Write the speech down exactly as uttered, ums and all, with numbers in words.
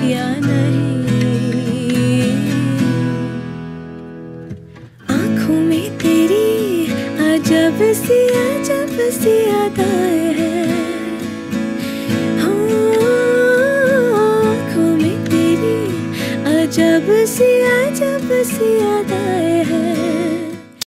या नहीं। आँखों में तेरी अजब सी अजब सी अदाएं हैं, आँखों में तेरी अजब सी अजब सी अदाएं